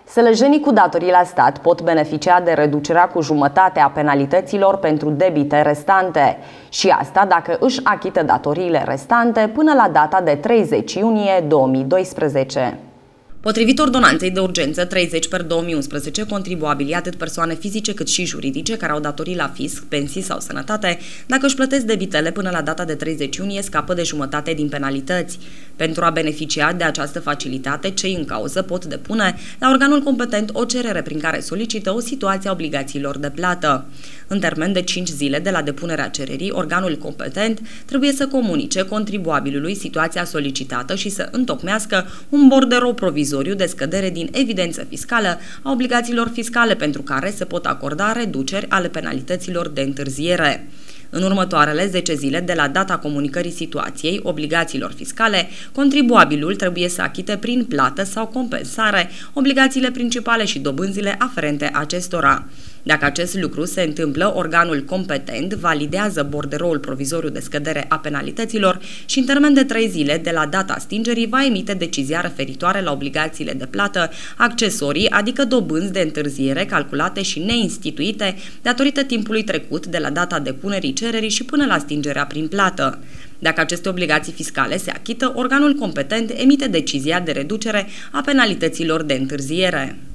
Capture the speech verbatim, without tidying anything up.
Sălăjenii cu datorii la stat pot beneficia de reducerea cu jumătate a penalităților pentru debite restante. Și asta dacă își achită datoriile restante până la data de treizeci iunie două mii doisprezece. Potrivit ordonanței de urgență treizeci pe două mii unsprezece, contribuabilii, atât persoane fizice cât și juridice, care au datorii la fisc, pensii sau sănătate, dacă își plătesc debitele până la data de treizeci iunie, scapă de jumătate din penalități. Pentru a beneficia de această facilitate, cei în cauză pot depune la organul competent o cerere prin care solicită o situație a obligațiilor de plată. În termen de cinci zile de la depunerea cererii, organul competent trebuie să comunice contribuabilului situația solicitată și să întocmească un borderou provizoriu de scădere din evidență fiscală a obligațiilor fiscale pentru care se pot acorda reduceri ale penalităților de întârziere. În următoarele zece zile de la data comunicării situației obligațiilor fiscale, contribuabilul trebuie să achite prin plată sau compensare obligațiile principale și dobânzile aferente acestora. Dacă acest lucru se întâmplă, organul competent validează borderoul provizoriu de scădere a penalităților și în termen de trei zile de la data stingerii va emite decizia referitoare la obligațiile de plată accesorii, adică dobânzi de întârziere calculate și neinstituite datorită timpului trecut de la data depunerii cererii și până la stingerea prin plată. Dacă aceste obligații fiscale se achită, organul competent emite decizia de reducere a penalităților de întârziere.